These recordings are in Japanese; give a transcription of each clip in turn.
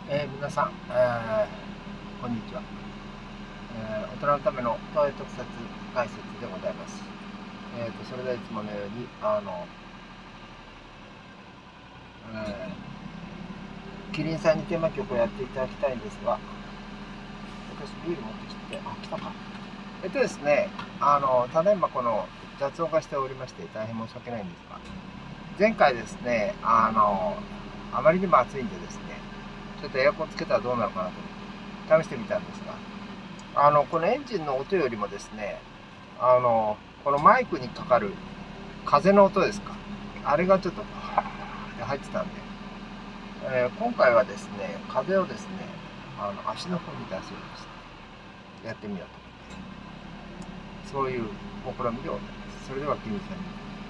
皆さん、こんにちは。大人のための東映特撮解説でございます。それではいつものようにキリンさんにテーマ曲をやっていただきたいんですが、私ビール持ってきて、来たか。ですね、ただいまこの雑音がしておりまして大変申し訳ないんですが、前回ですね、あまりにも暑いんでですね、ちょっとエアコンつけたらどうなるかなと思って試してみたんですが、このエンジンの音よりもですね、このマイクにかかる風の音ですか、あれがちょっと入ってたんで、今回はですね、風をですね、足の方に出すようにしてやってみようと、そういう試みでございます。それではキリンさんに、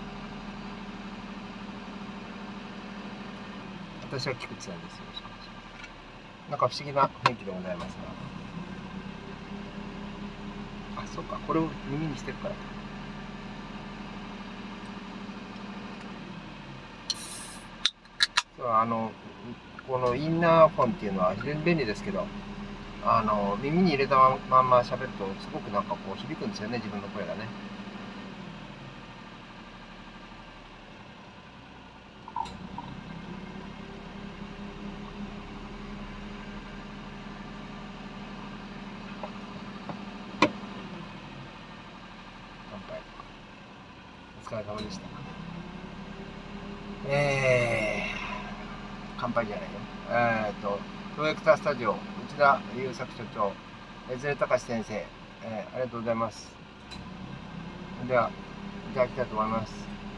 私は菊池さんです。よろしくお願いします。なんか不思議な雰囲気でございますが、そうか、これを耳にしてるからか。このインナーフォンっていうのは非常に便利ですけど、耳に入れたまんま喋るとすごくなんかこう響くんですよね、自分の声がね。乾杯。お疲れ様でした。乾杯じゃないよ。プロジェクタースタジオ、内田優作所長、江連隆先生、ありがとうございます。では、いただきたいと思います。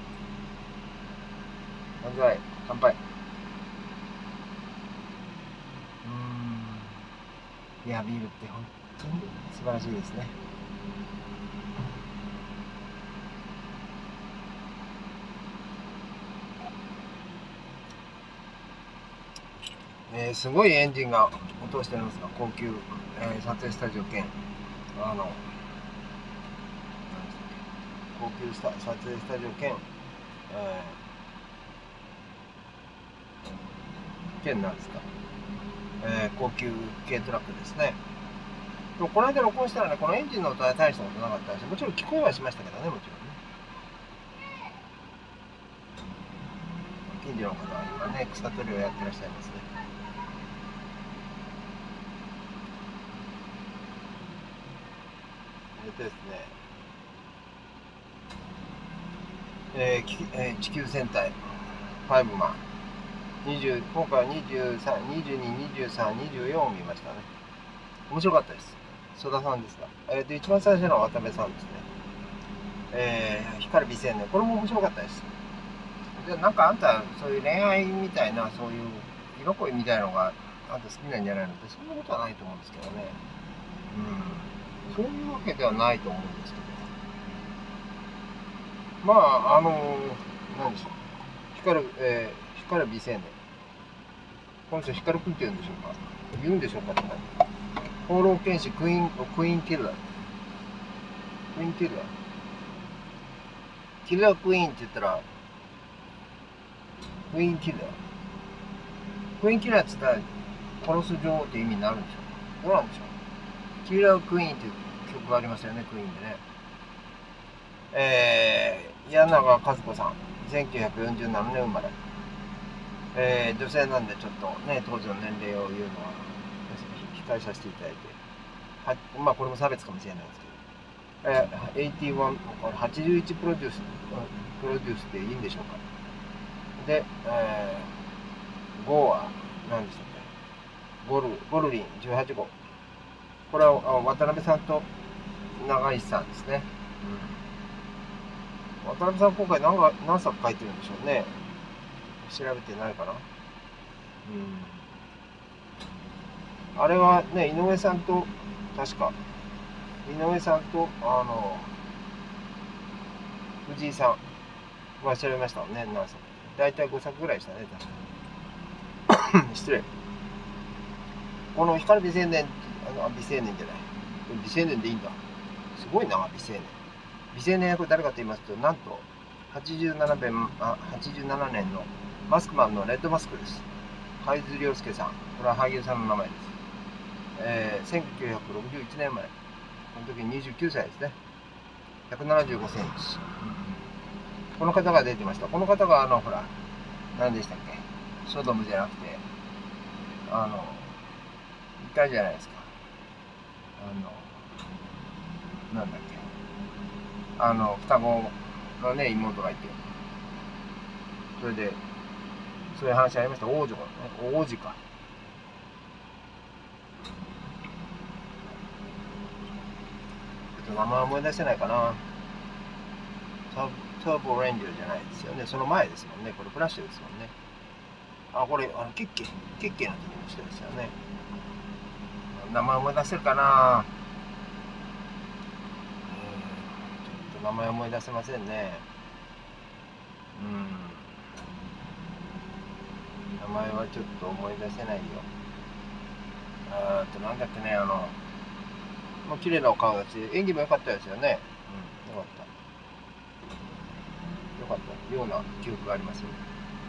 万歳、乾杯。いや、ビールって本当に素晴らしいですね。すごいエンジンが音しておりますが、高級、撮影スタジオ兼高級撮影スタジオ兼、なんですか、高級軽トラックですね。でもこの間録音したらね、このエンジンの音は大したことなかったし、もちろん聞こえはしましたけどね、もちろんね。近所の方は今ね、草取りをやってらっしゃいますね。ですね、地球戦隊5マン20、今回は23、22、23、24を見ましたね。面白かったです。曽田さんですが、一番最初の渡辺さんですね。光る美青年、これも面白かったです。で、なんかあんたそういう恋愛みたいな、そういう色恋みたいなのがあんた好きなんじゃないのって、そんなことはないと思うんですけどね。そういうわけではないと思うんですけど、まあ何でしょう、光る美青年、この人光くんって言うんでしょうか、言うんでしょうかとか、放浪剣士クイーンキルラー、キルラークイーンって言ったらクイーンキルラーって言ったら殺す女王って意味になるんでしょうか。どうなんでしょう。キルラークイーンっていう曲がありますよね、クイーンでね。柳川和子さん、1947年生まれ。女性なんでちょっとね、当時の年齢を言うのは控えさせていただいて、まあこれも差別かもしれないですけど、81プロデュースでいいんでしょうか。で、5は何でしたっけ、ゴルリン18号、これは渡辺さんと永石さんですね。渡辺さん今回何作書いてるんでしょうね。調べてないかな。あれはね、井上さんと確か藤井さん調べましたもんね。何作、大体5作ぐらいでしたね、確か失礼。この光る美青年、美青年じゃない、美青年でいいんだ、すごいな。美青年役誰かと言いますと、なんと87年のマスクマンのレッドマスクです。 海津亮介さん。これは俳優さんの名前です。1961年生まれ。この時29歳ですね。175センチ。この方が出てました。この方がほら、何でしたっけ、ソドムじゃなくて、いたじゃないですか。なんだっけ。双子のね、妹がいて。それで、そういう話ありました。王女がね、王子か。名前思い出せないかな。ターボレンジャーじゃないですよね。その前ですもんね。これフラッシュですもんね。これ、キッケの時の人ですよね。名前思い出せるかな。ちょっと名前思い出せませんね。名前はちょっと思い出せないよ。なんだっけね、もう綺麗なお顔だし、演技も良かったですよね。よかった。よかったような記憶がありますよね。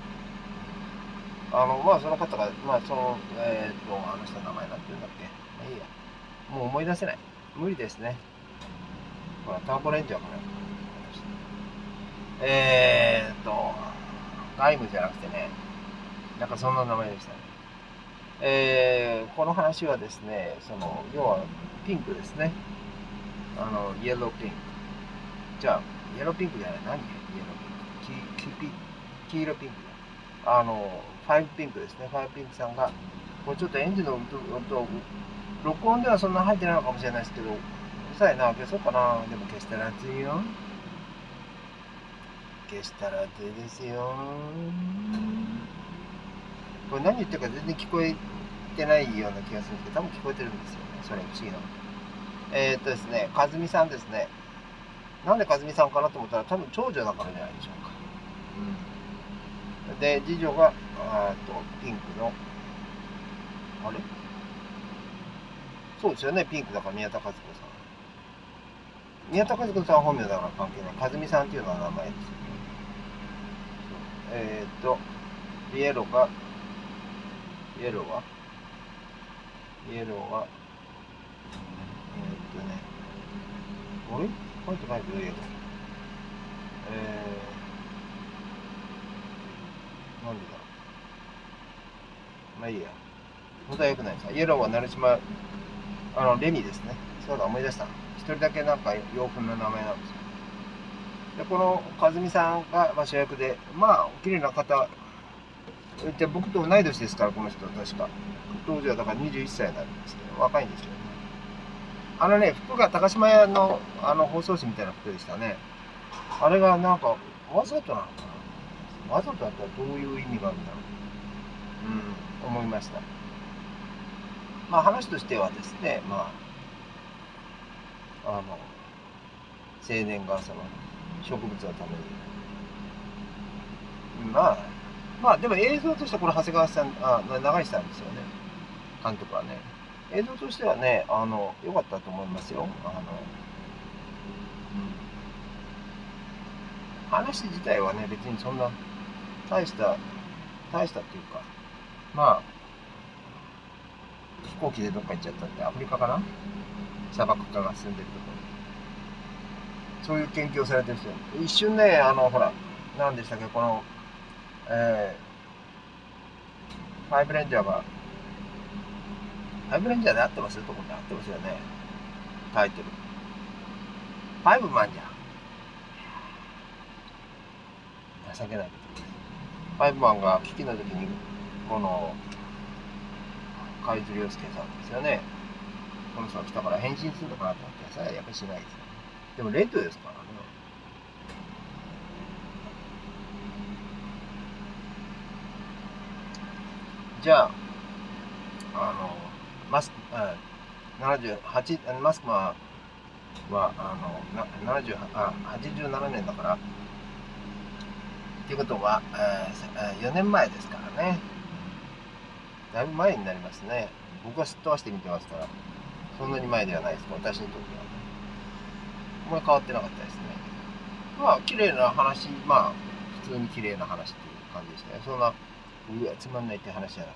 まあその方が、まあその、あの人の名前なんて言うんだっけ。まあいいや。もう思い出せない。無理ですね。ほら、ターボレンジャーかな。ガイムじゃなくてね、なんかそんな名前でしたね。この話はですね、要はピンクですね。イエローピンク。じゃあ、イエローピンクじゃない、何イエローピンク。黄色ピンクだ。ファイブピンクですね。ファイブピンクさんが、これちょっとエンジンの音、録音ではそんな入ってないのかもしれないですけど、うるさいな、消そうかな。でも消したら熱いよ。消したら熱いですよ。これ何言ってるか全然聞こえてないような気がするんですけど、多分聞こえてるんですよね。それ不思議な。ですね、和美さんですね。なんで和美さんかなと思ったら、多分長女だからじゃないでしょうか。で、次女が、ピンクの、あれそうですよね、ピンクだから宮田和子さん。宮田和子さんは本名だから関係ない。和美さんっていうのは名前ですよね。イエローは、あれ書いてないけど、イエロー。なんでだろう。まあいいや。本当は良くないですか。イエローは成島、レミですね。そうだ、思い出した。一人だけなんか洋風の名前なんですよ。で、この和美さんが、主役で、まあ、綺麗な方、で僕と同い年ですから、この人、確か。当時はだから21歳なんですけど、若いんですよね。服が高島屋の、包装紙みたいな服でしたね。あれがなんか、わざとなのかな。わざとだったらどういう意味があるんだろう。思いました。まあ話としてはですね、青年がその植物のために。まあでも映像としてはこれ長谷川さん、長石さんですよね。監督はね。映像としてはね、良かったと思いますよ。話自体はね、別にそんな大したっていうか、まあ、飛行機でどっか行っちゃったって、アフリカかな、砂漠化が進んでるところ。そういう研究をされてる人。一瞬ね、ほら、何でしたっけ、この、ファイブレンジャーが、ファイブレンジャーで合ってますとこって合ってますよね。タイトル。ファイブマンじゃん。情けないことです。ファイブマンが危機の時に、この、海津亮介さんですよね。この人が来たから変身するのかなと思ってさ、やっぱりしないですよ。でもレッドですからね。じゃあ、マスクマンは、87年だから、っていうことは、4年前ですからね。だいぶ前になりますね。僕はすっ飛ばして見てますから、そんなに前ではないです、私にとっては。あんまり変わってなかったですね。まあ、綺麗な話、普通に綺麗な話っていう感じでしたね。そんな、 うわつまんないって話じゃなかった。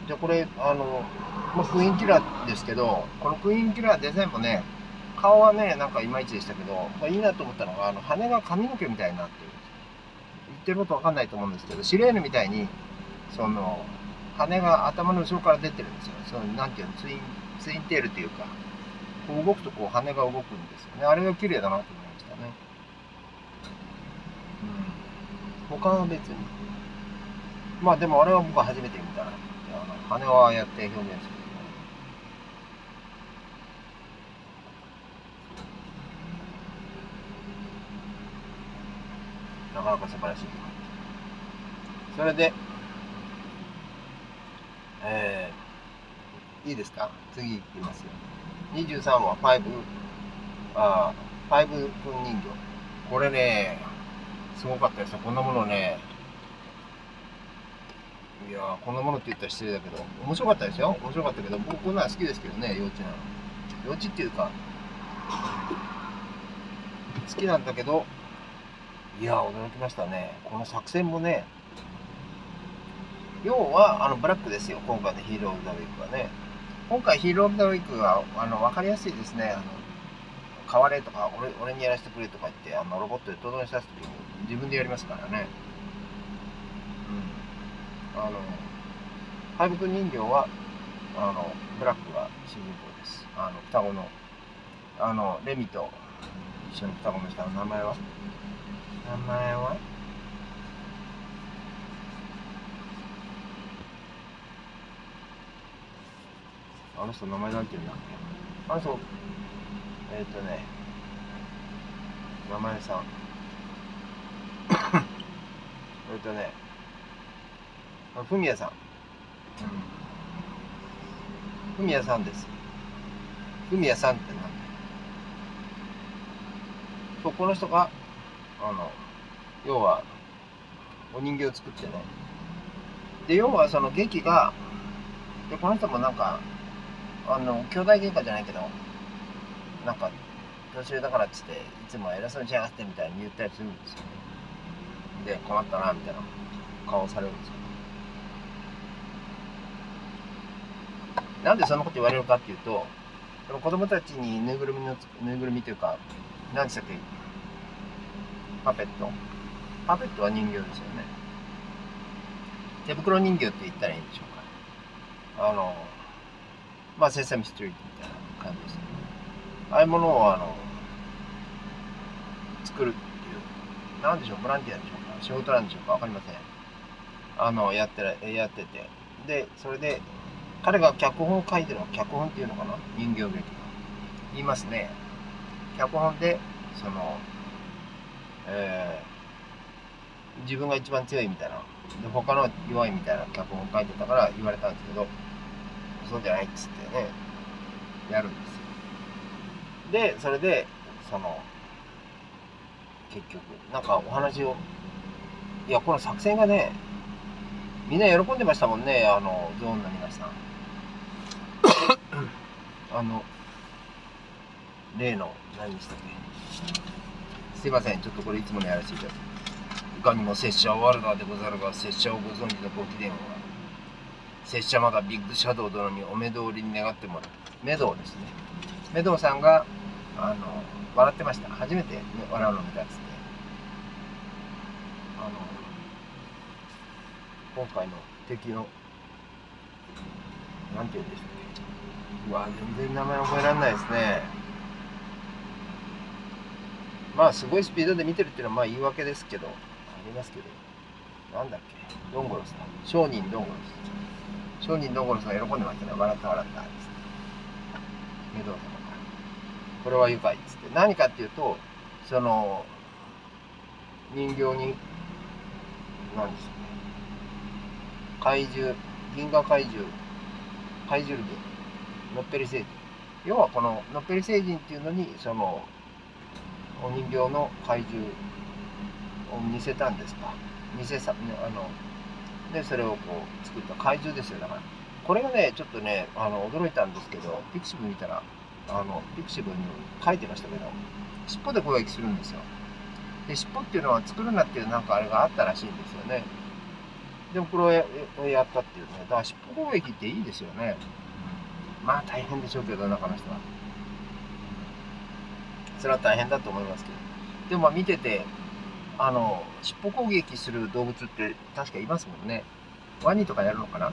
じゃあこれまあ、クイーンキラーですけど、このクイーンキラーデザインもね、顔はねなんかいまいちでしたけど、まあ、いいなと思ったのが羽が髪の毛みたいになってる。言ってることわかんないと思うんですけど、シレーヌみたいにその羽が頭の後ろから出てるんですよ。そのなんていうの、ツインテールっていうか、こう動くとこう羽が動くんですよね。あれが綺麗だなと思いましたね。うん。他は別に。まあでもあれは僕は初めて見たな。羽はああやって表現する。なかなか素晴らしい。それで、いいですか？次いきますよ。23話、ファイブ君人形。これね、すごかったですよ。こんなものね。いやー、こんなものって言ったら失礼だけど、面白かったですよ。面白かったけど、僕こんなの好きですけどね、幼稚なの。幼稚っていうか、好きなんだけど、いやー、驚きましたね。この作戦もね、要は、ブラックですよ。今回のヒーロー・オブ・ザ・ウィークはね。今回ヒーロー・オブ・ザ・ウィークは、わかりやすいですね。変われとか、俺にやらせてくれとか言って、ロボットで整えさせて自分でやりますからね。うん。ファイブ君人形は、ブラックが主人公です。双子の、レミと一緒に双子の人の名前はあの人名前なんて言うんだっけ？あの人、名前さん。ふみやさん。ふみやさんです。ふみやさんってなんだよ。そう、この人が、要は、お人形を作ってね。で、要はその劇が、で、この人もなんか、兄弟喧嘩じゃないけど、なんか、年上だからっつって、いつも偉そうにしやがってみたいに言ったりするんですよね。で、困ったな、みたいな顔されるんですよ。なんでそんなこと言われるかっていうと、その子供たちにぬいぐるみというか、何でしたっけ？パペットは人形ですよね。手袋人形って言ったらいいんでしょうか。まあ、セサミストリートみたいな感じですよね。ああいうものを、作るっていう、なんでしょう、ボランティアでしょうか、仕事なんでしょうか、わかりません。やってて。で、それで、彼が脚本を書いてるのは、脚本っていうのかな？人形劇が。言いますね。脚本で、自分が一番強いみたいな。で、他の弱いみたいな脚本を書いてたから言われたんですけど、そうじゃないっつってね、やるんですよ。で、それで、結局、なんかお話を、いや、この作戦がね、みんな喜んでましたもんね、ゾーンの皆さん。例の、何でしたっけ？すいません、ちょっとこれいつものやらせていただきます。いかにも拙者は我らでござるが、拙者をご存知のご貴殿は、拙者まだビッグシャドウ殿にお目通りに願ってもらう。メドウですね。メドウさんが、笑ってました。初めて、ね、笑うの見たっつって。今回の敵の、なんて言うんでしたっけ？うわ、全然名前覚えられないですね。まあ、すごいスピードで見てるっていうのはまあ言い訳ですけど、ありますけど、なんだっけ？ドンゴロスだ。商人ドンゴロス。商人ドンゴロスが喜んでましたね。笑った。つって。メドウ様から。これは愉快っつって。何かっていうと、人形に、何ですかね。銀河怪獣ルビン、のっぺり星人。要はこののっぺり星人っていうのに、お人形の怪獣を似せたんですか。で、それをこう作った怪獣ですよ。だから、これがね、ちょっとね、驚いたんですけど、ピクシブ見たら、ピクシブに書いてましたけど、尻尾で攻撃するんですよ。で、尻尾っていうのは作るなっていうなんかあれがあったらしいんですよね。 でもこれをやったっていうね。だから尻尾攻撃っていいですよね。まあ大変でしょうけど、中の人は。それは大変だと思いますけど。でもまあ見てて、尻尾攻撃する動物って確かいますもんね。ワニとかやるのかな。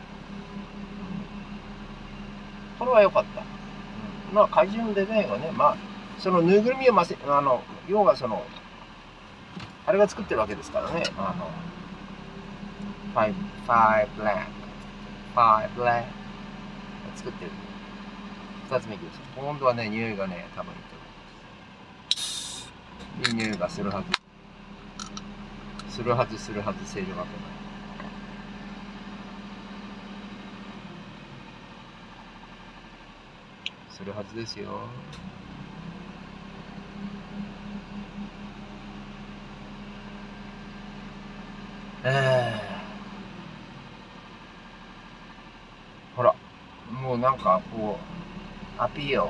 これは良かった。まあ怪獣のデザインはね、まあ、そのぬいぐるみを要はあれが作ってるわけですからね。ファイブランク。ファイブランク。作ってる。二つ目いきます。今度はね、匂いがね、多分いいと思います。いい匂いがするはず。するはず、するはず、正常わけない。するはずですよ。ほら、もうなんかこう、アピール、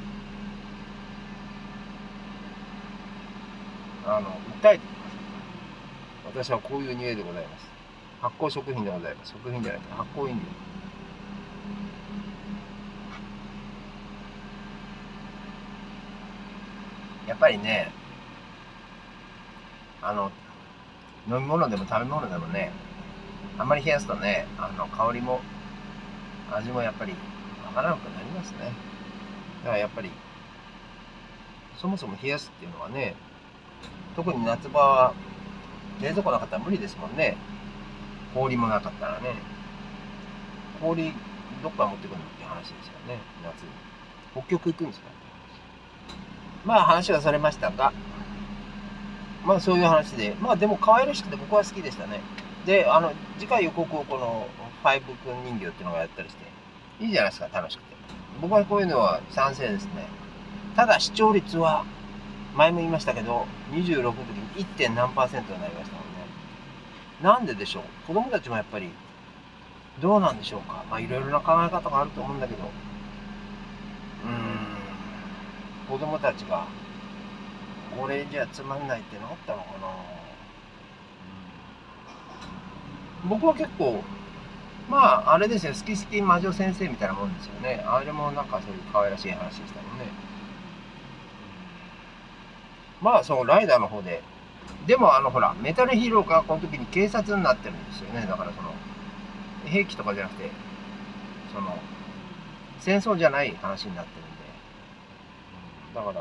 訴えてきます。私はこういう匂いでございます。発酵食品でございます。食品じゃなくて発酵飲料。やっぱりね、飲み物でも食べ物でもね、あんまり冷やすとね、香りも味もやっぱりわからなくなりますね。だからやっぱり、そもそも冷やすっていうのはね、特に夏場は冷蔵庫なかったら無理ですもんね。氷もなかったらね。氷、どっから持ってくるのって話ですよね、夏に。北極行くんですか。まあ話はされましたが、まあそういう話で、まあでも可愛らしくて僕は好きでしたね。で、次回予告をこのファイブくん人形っていうのがやったりして、いいじゃないですか、楽しくて。僕はこういうのは賛成ですね。ただ視聴率は、前も言いましたけど、26の時に 1. 何%になりましたもんね。なんででしょう。子供たちもやっぱり、どうなんでしょうか。まあいろいろな考え方があると思うんだけど、子供たちが、これじゃつまんないってなったのかな。僕は結構、まあ、あれですよ、好き好き魔女先生みたいなもんですよね。あれもなんかそういう可愛らしい話でしたもんね。まあ、そのライダーの方で、でもほら、メタルヒーローがこの時に警察になってるんですよね。だから兵器とかじゃなくて、戦争じゃない話になってるんで。だから、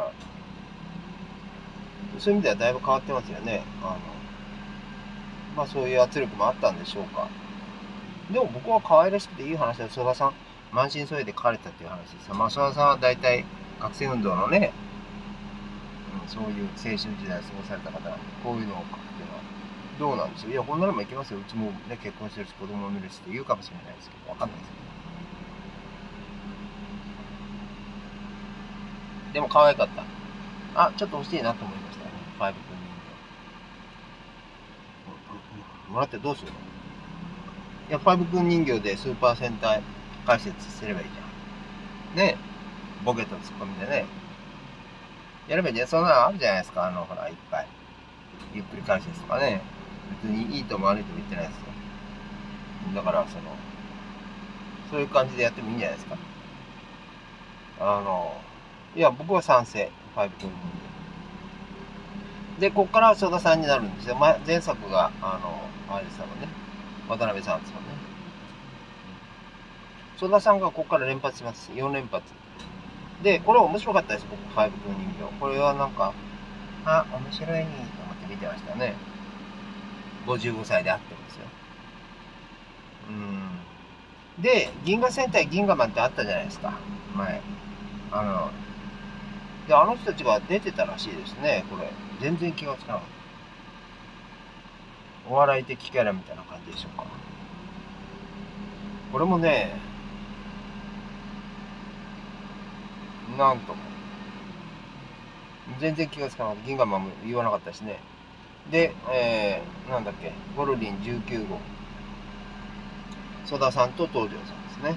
そういう意味ではだいぶ変わってますよね。まあそういう圧力もあったんでしょうか。でも僕は可愛らしくていい話で、曽田さん、満身創痍で書かれたっていう話ですよ。まあ曽田さんは大体学生運動のね、そういう青春時代を過ごされた方なんで、こういうのを書くっていうのはどうなんでしょう。いや、こんなのもいけますよ。うちもね、結婚してるし、子供も見るしって言うかもしれないですけど、わかんないですけど。でも可愛かった。あ、ちょっと欲しいなと思いましたね。ファイブ君人形。もらってどうするの。いや、ファイブ君人形でスーパー戦隊解説すればいいじゃん。ね。ボケとツッコミでね。やればいいじゃん。そんなのあるじゃないですか。ほら、いっぱい。ゆっくり解説とかね。別にいいとも悪いとも言ってないですよ。だから、そういう感じでやってもいいんじゃないですか。いや、僕は賛成。ファイブ君人形。で、こっから曽田さんになるんですよ。前作が、あれですもんね。渡辺さんですもんね。曽田さんがここから連発します。4連発。で、これ面白かったです、僕、ファイブ君人形。これはなんか、あ、面白いと思って見てましたね。55歳であってもですよ。で、銀河戦隊銀河マンってあったじゃないですか、前。で、あの人たちが出てたらしいですね、これ。全然気がつかなかった。お笑い的キャラみたいな感じでしょうか。これもね、なんとも。全然気がつかなかった。銀河マンも言わなかったしね。で、なんだっけ、ゴルリン19号。曽田さんと東條さんですね。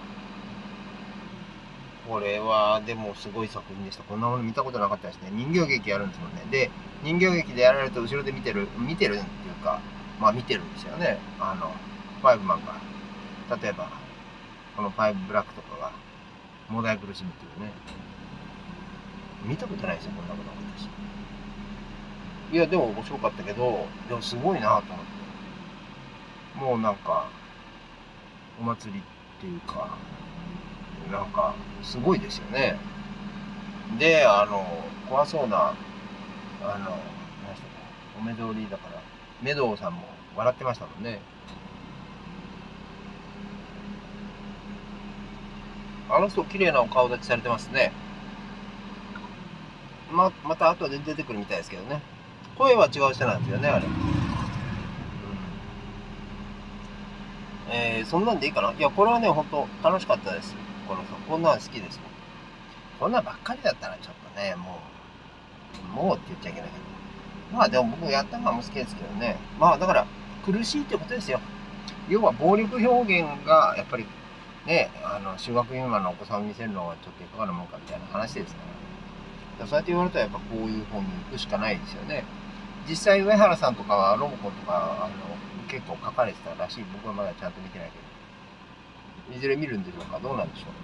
これはでもすごい作品でした。こんなもの見たことなかったですね。人形劇やるんですもんね。で、人形劇でやられると後ろで見てるっていうか、 まあ見てるんですよね。ファイブマンが。例えば、このファイブブラックとかが、もだえ苦しむっていうね。見たことないですよ、こんなこと私。いや、でも面白かったけど、でもすごいなと思って。もうなんか、お祭りっていうか、なんか、すごいですよね。で、怖そうな、何でしたっけ、お目通りだから、メドウさんも笑ってましたもんね。あの人、綺麗なお顔立ちされてますね。また後で出てくるみたいですけどね。声は違う人なんですよね、あれ。そんなんでいいかな。いや、これはね、ほんと楽しかったです。こんなん好きです。こんなんばっかりだったらちょっとね、もうって言っちゃいけないけど。まあでも僕やったのも好きですけどね。まあだから苦しいってことですよ。要は暴力表現がやっぱりね、中学未満のお子さんを見せるのはちょっといかがなもんかみたいな話ですから。そうやって言われたらやっぱこういう方に行くしかないですよね。実際上原さんとかはロボコンとか結構書かれてたらしい。僕はまだちゃんと見てないけど。いずれ見るんでしょうか。どうなんでしょ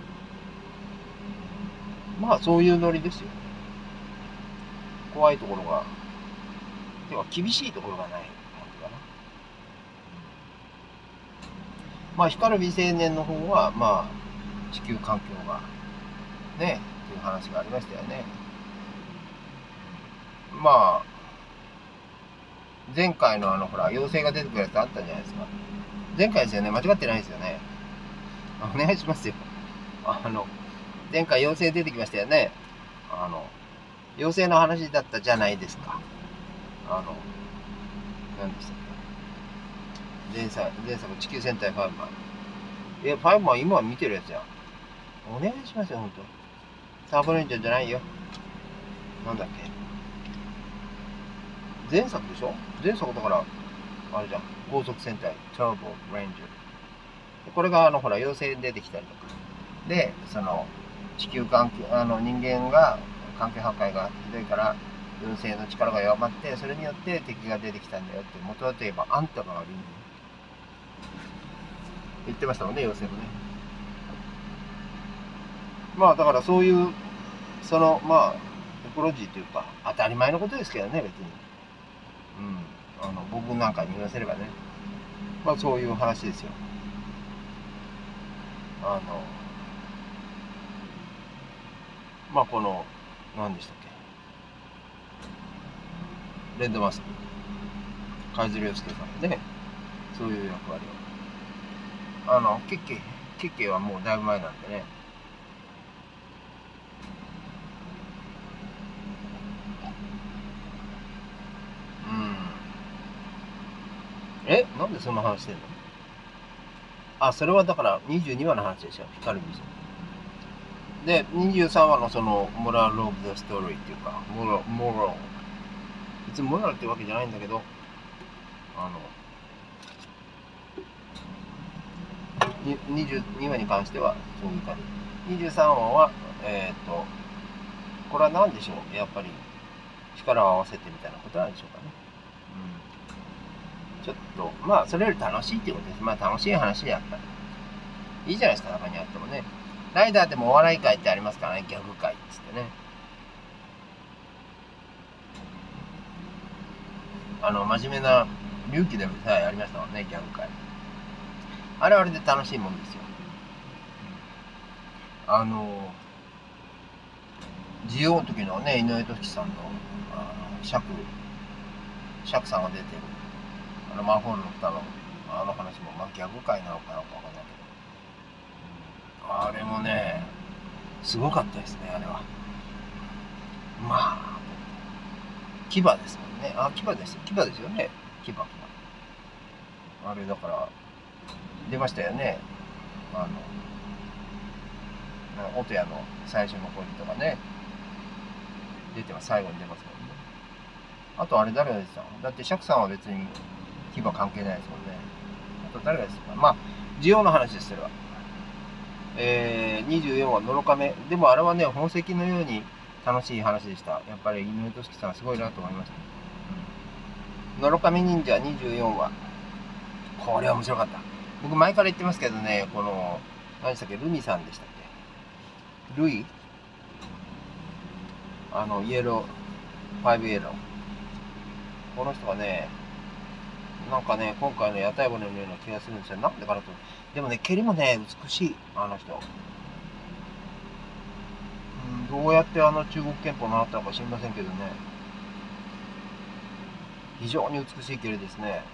う。まあそういうノリですよ。怖いところが、では厳しいところがない感じかな。まあ光る未成年の方は、まあ地球環境がね、っていう話がありましたよね。まあ、前回のほら、妖精が出てくるやつあったじゃないですか。前回ですよね、間違ってないですよね。お願いしますよ。前回妖精出てきましたよね。妖精の話だったじゃないですか。何でしたっけ。前作地球戦隊ファイブマン。ファイブマン今見てるやつやん。お願いしますよ、ほんと。サーボレンジャーじゃないよ。なんだっけ。前作でしょ。前作だから、あれじゃん。高速戦隊、ターボレンジャー。これがほら、妖精出てきたりとか。で、地球環境、人間が、環境破壊がひどいから、妖精の力が弱まって、それによって敵が出てきたんだよって、元はといえば、あんたが悪いんだよ。言ってましたもんね、妖精もね。まあ、だからそういう、まあ、エコロジーというか、当たり前のことですけどね、別に。僕なんかに言わせればね。まあ、そういう話ですよ。まあ、何でしたっけ。レッドマスク。海津亮介さんでね、そういう役割を。ケッケはもうだいぶ前なんでね。なんでそんな話してんの。それはだから22話の話でしょ、光るビジョン。で、23話のモラル・オブ・ザ・ストーリーっていうか、モラル。別にモラルってわけじゃないんだけど、22話に関してはそういう感じ。23話は、これは何でしょう、やっぱり力を合わせてみたいなことなんでしょうかね。ちょっと、まあ、それより楽しいっていうことです。まあ、楽しい話でやっぱり。いいじゃないですか、中にあってもね。ライダーでもお笑い会ってありますからね、ギャグ会っつってね。真面目な隆起でもさえありましたもんね、ギャグ会。あれはあれで楽しいもんですよ。ジオの時のね、井上俊樹さんの、釈さんが出てる、マンホールの蓋の、話も、まあ、ギャグ界なのかなんかわかんないけど、あれもね、すごかったですね、あれは。まあ、牙ですもんね。牙ですよね。牙。あれだから、出ましたよね。音屋の最初の恋とかね。出てます。最後に出ますもんね。あとあれ誰が出てたの。だって釈さんは別に牙関係ないですもんね。あと誰が出てたの。まあ、需要の話です、それは。24話のろかめ。でもあれはね、宝石のように楽しい話でした。やっぱり井上俊樹さんすごいなと思いました。のろかめ忍者24話。 これは面白かった。僕前から言ってますけどね、この、何でしたっけ、ルミさんでしたっけ、ルイ、イエロー、5イエロー。この人がね、なんかね、今回の屋台骨のような気がするんですよ。なんでかなと。でもね、蹴りもね、美しい、あの人。どうやって中国拳法を習ったのか知りませんけどね。非常に美しい蹴りですね。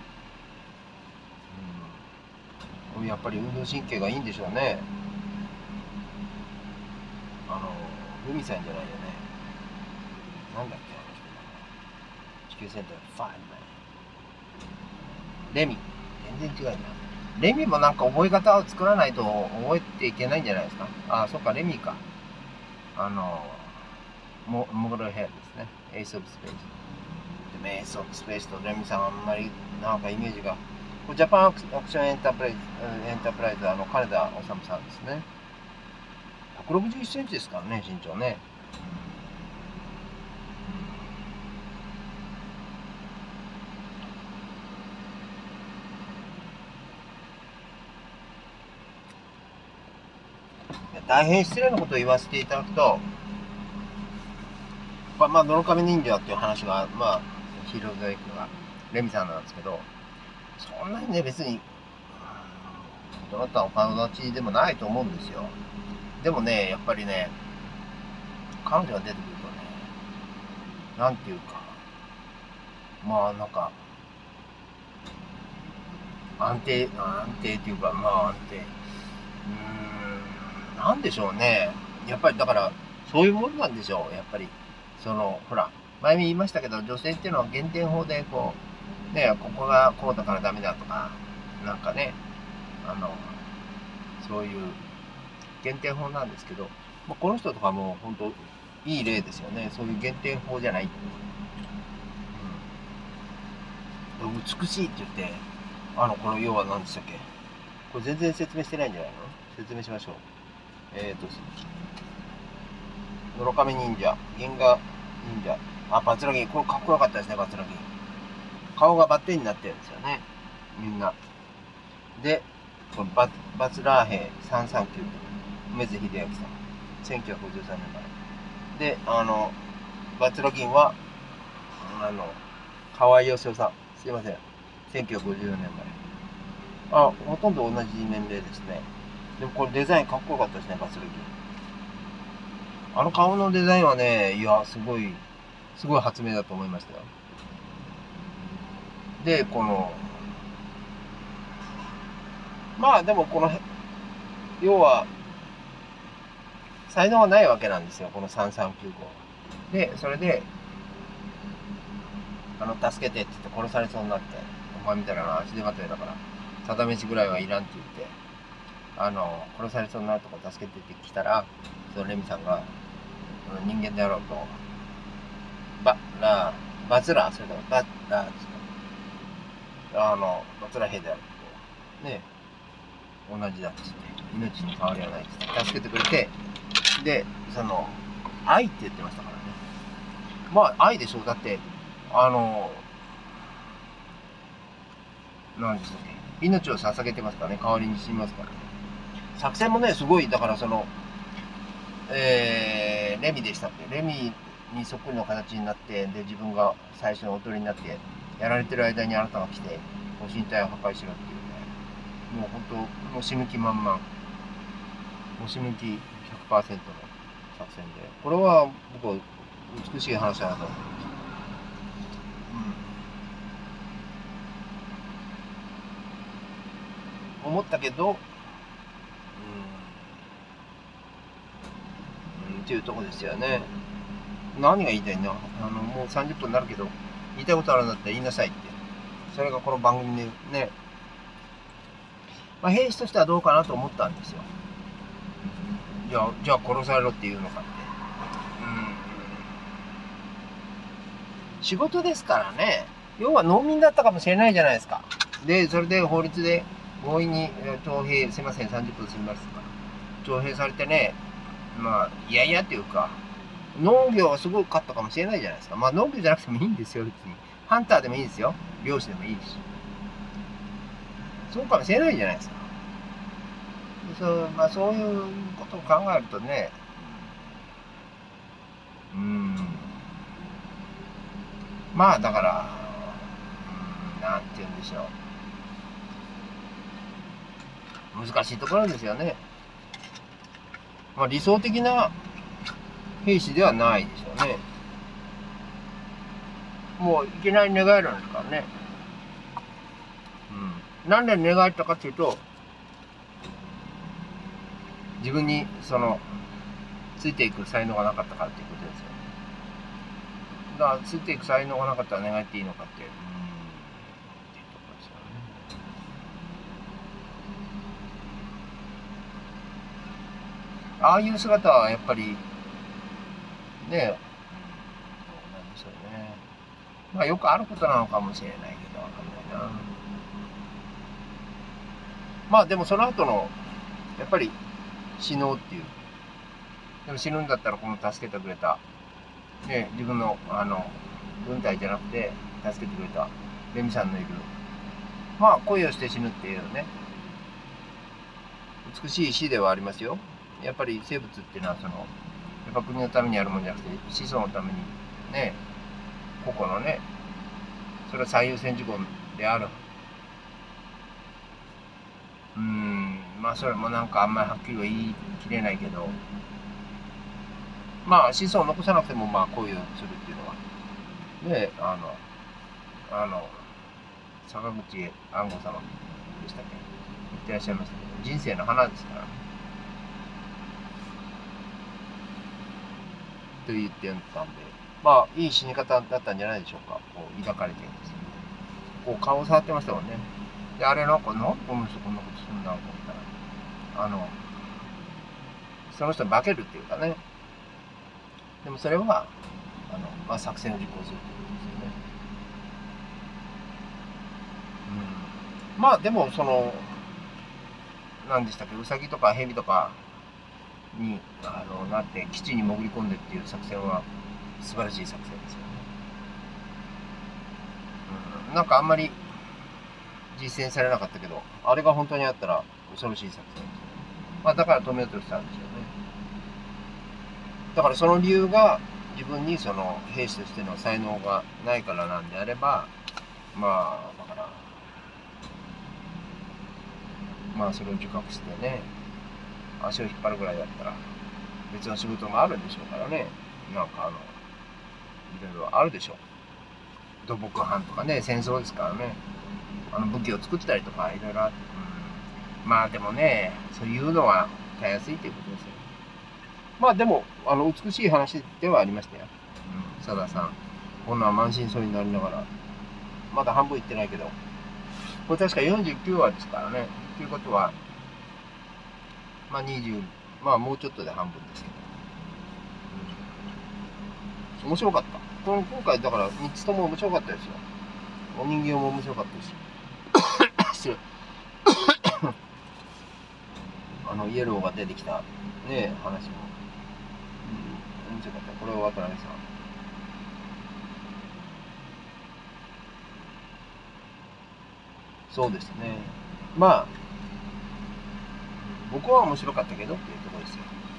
やっぱり運動神経がいいんでしょうね。ルミさんじゃないよね。なんだっけ、地球センター5ね。レミ。全然違うな。レミもなんか覚え方を作らないと覚えていけないんじゃないですか。あ、そっか、レミか。モグルヘアですね。エースオブスペース。でもエースオブスペースとレミさんあんまりなんかイメージが。ジャパンアクションエンタープライズ、金田修さんですね。161センチですからね、身長ね。大変失礼なことを言わせていただくと、まあ、ドロカミ忍者っていう話が、まあ、ヒーローズエイクがレミさんなんですけど、そんなにね、別に、どなたの顔立ちでもないと思うんですよ。でもね、やっぱりね、彼女が出てくるとね、なんていうか、まあ、なんか、安定っていうか、まあ安定。なんでしょうね。やっぱりだから、そういうものなんでしょう。やっぱり、ほら、前に言いましたけど、女性っていうのは減点法で、こう、ね、ここがこうだからダメだとか、なんかね、そういう減点法なんですけど、まあ、この人とかも本当いい例ですよね。そういう減点法じゃない。美しいって言って、この要は何でしたっけ、これ全然説明してないんじゃないの。説明しましょう。のろかみ忍者、銀河忍者、バツラギ、これかっこよかったですね、バツラギ。顔がバッテンになってるんですよね、みんな。で、このバツラー兵339、梅津秀明さん、1953年前。で、バツラギンは、河合義雄さん、すいません、1954年前。ほとんど同じ年齢ですね。でもこれデザインかっこよかったですね、バツラギン。顔のデザインはね、いや、すごい発明だと思いましたよ。で、まあでも要は、才能がないわけなんですよ、この3395。で、それで、助けてって言って殺されそうになって、お前みたいな足手まといだから、ただ飯ぐらいはいらんって言って、殺されそうになるとこ助けてってきたら、そのレミさんが、人間であろうと、バツラー、それからバツラ兵であると、ね、同じだっつって、命に変わりはないっつって、助けてくれて、で、愛って言ってましたからね。まあ、愛でしょう。だって、何でしたっけ、命を捧げてますからね、代わりに死にますからね。作戦もね、すごい、だからレミでしたっけ、レミにそっくりの形になって、で、自分が最初のおとりになって、やられてる間にあなたが来て、ご神体を破壊しろっていうね、もう本当、死ぬ気満々、死ぬ気 100% の作戦で、これは僕は美しい話だなと思ったけど、っていうとこですよね。何が言いたいの？もう30分になるけど、言いたいことあるんだったら言いなさいって。それがこの番組でね、まあ、兵士としてはどうかなと思ったんですよ。じゃあ殺されろっていうのかって。仕事ですからね。要は農民だったかもしれないじゃないですか。で、それで法律で強引に徴兵、すいません、30分過ぎますから。徴兵されてね、まあ、いやいやっていうか、農業はすごかったかもしれないじゃないですか。まあ農業じゃなくてもいいんですよ、別に。ハンターでもいいですよ。漁師でもいいし。 そうかもしれないじゃないですか。そういうことを考えるとね、まあだから、なんて言うんでしょう。難しいところですよね。まあ理想的な兵士ではないでしょうね。もういきなり寝返るんですからね。なんで寝返ったかっていうと、自分についていく才能がなかったからっていうことですよね。だからついていく才能がなかったら寝返っていいのかって、っていうところですよね。ああいう姿はやっぱりね、どうなんでしょうね。まあよくあることなのかもしれないけど、わかんないな。まあでもその後のやっぱり死のうっていう。でも死ぬんだったらこの助けてくれた、ね、自分の軍隊じゃなくて助けてくれたレミさんのいる、まあ恋をして死ぬっていうね、美しい死ではありますよ。やっぱり生物っていうのはやっぱ国のためにやるもんじゃなくて子孫のためにね、個々のね、それは最優先事項である。まあそれもなんかあんまりはっきりは言い切れないけど、まあ子孫を残さなくてもまあ恋をするっていうのはね、坂口安吾様でしたっけ、言ってらっしゃいましたけど、人生の花ですからね。と言ってたんで、まあいい死に方だったんじゃないでしょうか。こう抱かれてるんですよ。こう顔を触ってましたもんね。で、あれなんかこの人こんなことするんだと思ったら、その人に化けるっていうかね。でもそれはまあ、作戦を実行するということですよね。まあでも何でしたっけ、ウサギとかヘビとかになって基地に潜り込んでっていう作戦は素晴らしい作戦ですよね。なんかあんまり実践されなかったけど、あれが本当にあったら恐ろしい作戦ですよね。まあだから止めようとしたんでしょうね。だからその理由が自分に兵士としての才能がないからなんであれば、まあだからまあそれを自覚してね、足を引っ張るぐらいだったら別の仕事もあるんでしょうからね。なんかいろいろあるでしょう。土木班とかね、戦争ですからね、武器を作ったりとかいろいろあって、まあでもね、そういうのはたやすいということですよ。まあでも美しい話ではありましたよ。佐田さん、こんな満身創痍になりながら、まだ半分いってないけど、これ確か49話ですからね。ということは、まあ20、まあもうちょっとで半分ですけど、面白かった。今回だから3つとも面白かったですよ。お人形も面白かったし、イエローが出てきたね、話も、面白かった。これは渡辺さん。そうですね。まあ僕は面白かったけどっていうところですよ。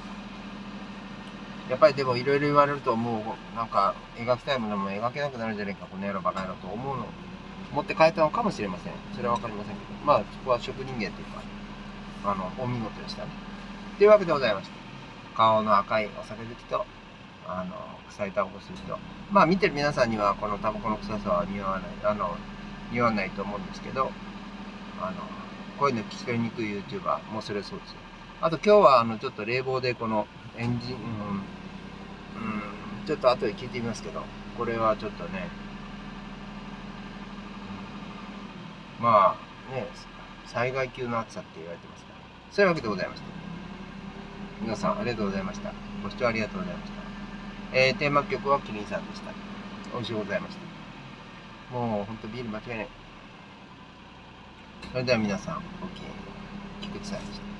やっぱりでもいろいろ言われるともうなんか描きたいものも描けなくなるんじゃないかこの野郎バカ野郎と思って変えたのかもしれません。それは分かりませんけど、まあそこは職人芸というかお見事でしたね。というわけでございまして、顔の赤いお酒好きと臭いタバコ吸う人、まあ見てる皆さんにはこのタバコの臭さは似合わないと思うんですけど、こういうの聞き取りにくい YouTuber もうそれはそうですよ。あと今日はちょっと冷房でこのエンジン、ちょっと後で聞いてみますけど、これはちょっとね、まあね、災害級の暑さって言われてますから、そういうわけでございました。皆さんありがとうございました。ご視聴ありがとうございました。テーマ曲はキリンさんでした。美味しゅうございました。もうほんとビール間違いない。それでは皆さん、ごきげんよう。菊池さんでした。